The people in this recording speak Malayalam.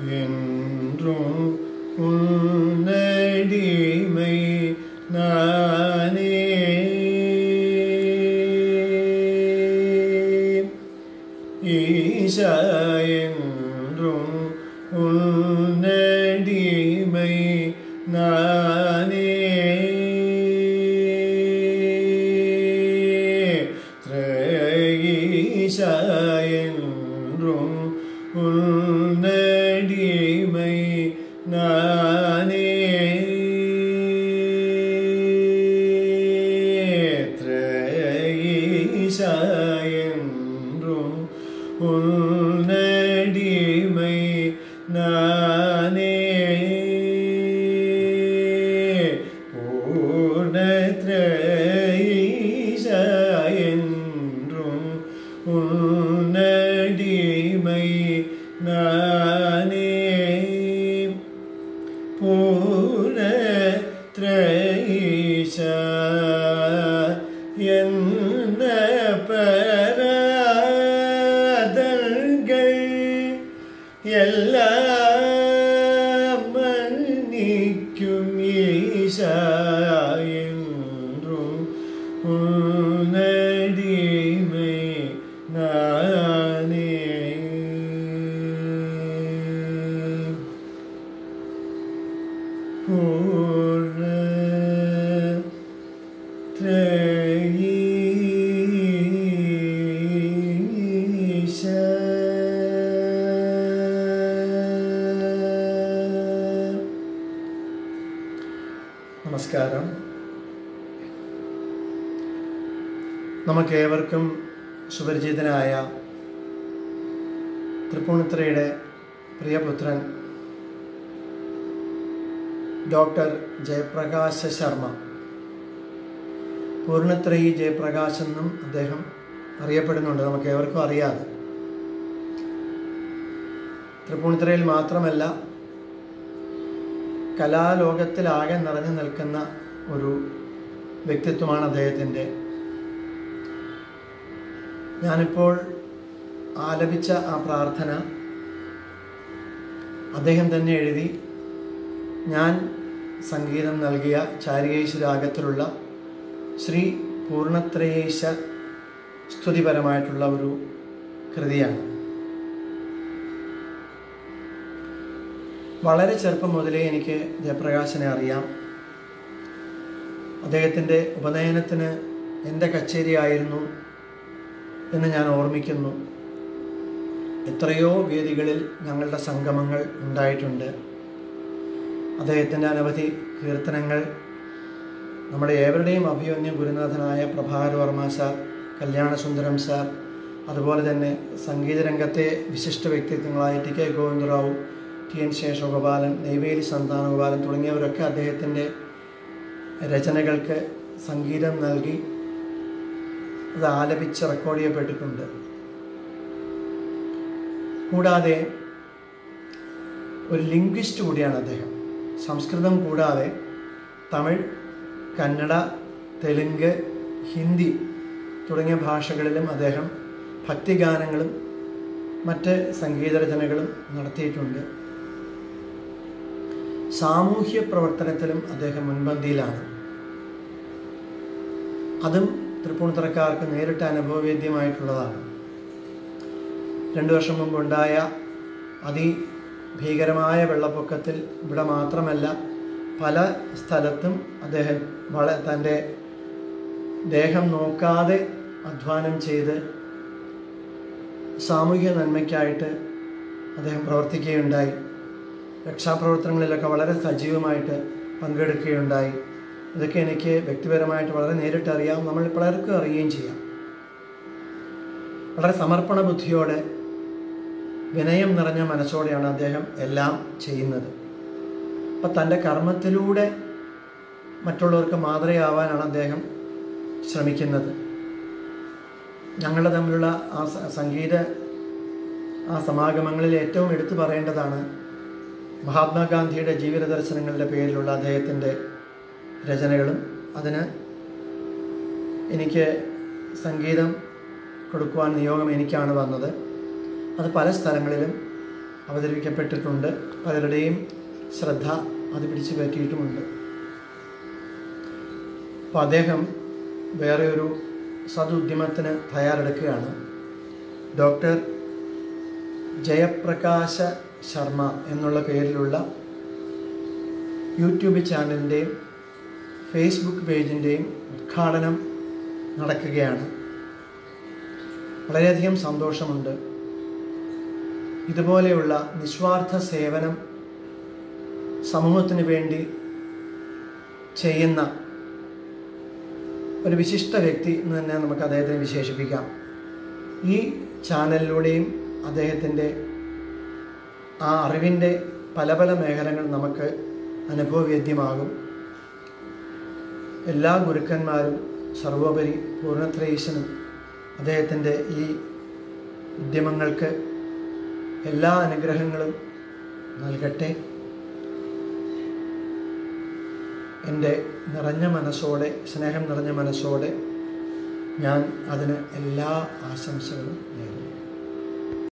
என்றும் உன்னடிமை நானே. ஈசா என்றும் உன்னடிமை நானே. ஈசா என்றும் உன்னடிமை நானே. ஈசா என்றும் உன்னடிமை நானே. பூர்ணத்ரயீசா என்றும் உன்னடிமை நானே. பூர்ணத்ரயீசா என்ன பராதங்கள் எல்லாம் மன்னிக்கும் ஈசா என்றும் உன்னடிமை நானே. നമസ്കാരം. നമുക്കേവർക്കും സുപരിചിതനായ തൃപ്പൂണിത്തുറയുടെ പ്രിയപുത്രൻ ഡോക്ടർ ജയപ്രകാശ് ശർമ്മ, പൂർണ്ണത്രയി ജയപ്രകാശ് എന്നും അദ്ദേഹം അറിയപ്പെടുന്നുണ്ട്. നമുക്കേവർക്കും അറിയാതെ തൃപ്പൂണിത്തുറയിൽ മാത്രമല്ല, കലാലോകത്തിലാകെ നിറഞ്ഞു നിൽക്കുന്ന ഒരു വ്യക്തിത്വമാണ് അദ്ദേഹത്തിൻ്റെ. ഞാനിപ്പോൾ ആലപിച്ച ആ പ്രാർത്ഥന അദ്ദേഹം തന്നെ എഴുതി ഞാൻ സംഗീതം നൽകിയ ചാരികേശ രാഗത്തിലുള്ള ശ്രീ പൂർണ്ണത്രയേശ സ്തുതിപരമായിട്ടുള്ള ഒരു കൃതിയാണ്. വളരെ ചെറുപ്പം മുതലേ എനിക്ക് ജയപ്രകാശിനെ അറിയാം. അദ്ദേഹത്തിൻ്റെ ഉപനയനത്തിന് എൻ്റെ കച്ചേരിയായിരുന്നു എന്ന് ഞാൻ ഓർമ്മിക്കുന്നു. എത്രയോ വേദികളിൽ ഞങ്ങളുടെ സംഗമങ്ങൾ ഉണ്ടായിട്ടുണ്ട്. അദ്ദേഹത്തിൻ്റെ അനവധി കീർത്തനങ്ങൾ നമ്മുടെ ഏവരുടെയും അഭിമന്യ ഗുരുനാഥനായ പ്രഭാകർ വർമ്മ സാർ, കല്യാണസുന്ദരം സാർ, അതുപോലെ തന്നെ സംഗീതരംഗത്തെ വിശിഷ്ട വ്യക്തിത്വങ്ങളായ T K Govindarao, T N Seshagopalan, Neyveli Santhanagopalan തുടങ്ങിയവരൊക്കെ അദ്ദേഹത്തിൻ്റെ രചനകൾക്ക് സംഗീതം നൽകി അത് ആലപിച്ച് റെക്കോർഡ് ചെയ്യപ്പെട്ടിട്ടുണ്ട്. കൂടാതെ ഒരു ലിംഗ്വിസ്റ്റ് കൂടിയാണ് അദ്ദേഹം. സംസ്കൃതം കൂടാതെ തമിഴ്, കന്നഡ, തെലുങ്ക്, ഹിന്ദി തുടങ്ങിയ ഭാഷകളിലും അദ്ദേഹം ഭക്തിഗാനങ്ങളും മറ്റ് സംഗീതരചനകളും നടത്തിയിട്ടുണ്ട്. സാമൂഹ്യ പ്രവർത്തനത്തിലും അദ്ദേഹം മുൻപന്തിയിലാണ്. അതും തൃപ്പൂണിത്തുറക്കാർക്ക് നേരിട്ട് അനുഭവവേദ്യമായിട്ടുള്ളതാണ്. 2 വർഷം മുമ്പുണ്ടായ അതിഭീകരമായ വെള്ളപ്പൊക്കത്തിൽ ഇവിടെ മാത്രമല്ല പല സ്ഥലത്തും അദ്ദേഹം തൻ്റെ ദേഹം നോക്കാതെ അധ്വാനം ചെയ്ത് സാമൂഹിക നന്മയ്ക്കായിട്ട് അദ്ദേഹം പ്രവർത്തിക്കുകയുണ്ടായി. രക്ഷാപ്രവർത്തനങ്ങളിലൊക്കെ വളരെ സജീവമായിട്ട് പങ്കെടുക്കുകയുണ്ടായി. ഇതൊക്കെ എനിക്ക് വ്യക്തിപരമായിട്ട് വളരെ നേരിട്ടറിയാം, നമ്മൾ പലർക്കും അറിയുകയും ചെയ്യാം. വളരെ സമർപ്പണ ബുദ്ധിയോടെ, വിനയം നിറഞ്ഞ മനസ്സോടെയാണ് അദ്ദേഹം എല്ലാം ചെയ്യുന്നത്. അപ്പം തൻ്റെ കർമ്മത്തിലൂടെ മറ്റുള്ളവർക്ക് മാതൃകയാവാനാണ് അദ്ദേഹം ശ്രമിക്കുന്നത്. ഞങ്ങളുടെ തമ്മിലുള്ള സംഗീത സമാഗമങ്ങളിൽ ഏറ്റവും എടുത്തു പറയേണ്ടതാണ് മഹാത്മാഗാന്ധിയുടെ ജീവിത ദർശനങ്ങളുടെ പേരിലുള്ള അദ്ദേഹത്തിൻ്റെ രചനകളും. അതിന് എനിക്ക് സംഗീതം കൊടുക്കുവാൻ നിയോഗം എനിക്കാണ് വന്നത്. അത് പല സ്ഥലങ്ങളിലും അവതരിപ്പിക്കപ്പെട്ടിട്ടുണ്ട്. പലരുടെയും ശ്രദ്ധ അത് പിടിച്ചു പറ്റിയിട്ടുമുണ്ട്. അപ്പോൾ അദ്ദേഹം വേറെ ഒരു സദുദ്യമത്തിന് തയ്യാറെടുക്കുകയാണ്. ഡോക്ടർ ജയപ്രകാശ ശർമ്മ എന്നുള്ള പേരിലുള്ള യൂട്യൂബ് ചാനലിൻ്റെയും ഫേസ്ബുക്ക് പേജിൻ്റെയും ഉദ്ഘാടനം നടക്കുകയാണ്. വളരെയധികം സന്തോഷമുണ്ട്. ഇതുപോലെയുള്ള നിസ്വാർത്ഥ സേവനം സമൂഹത്തിന് വേണ്ടി ചെയ്യുന്ന ഒരു വിശിഷ്ട വ്യക്തി എന്ന് തന്നെ നമുക്ക് അദ്ദേഹത്തെ വിശേഷിപ്പിക്കാം. ഈ ചാനലിലൂടെയും അദ്ദേഹത്തിൻ്റെ ആ അറിവിൻ്റെ പല പല മേഖലകൾ നമുക്ക് അനുഭവവേദ്യമാകും. എല്ലാ ഗുരുക്കന്മാരും സർവോപരി പൂർണ്ണത്രയീശനും അദ്ദേഹത്തിൻ്റെ ഈ ഉദ്യമങ്ങൾക്ക് എല്ലാ അനുഗ്രഹങ്ങളും നൽകട്ടെ. എൻ്റെ നിറഞ്ഞ മനസ്സോടെ, സ്നേഹം നിറഞ്ഞ മനസ്സോടെ ഞാൻ അതിന് എല്ലാ ആശംസകളും നേരുന്നു.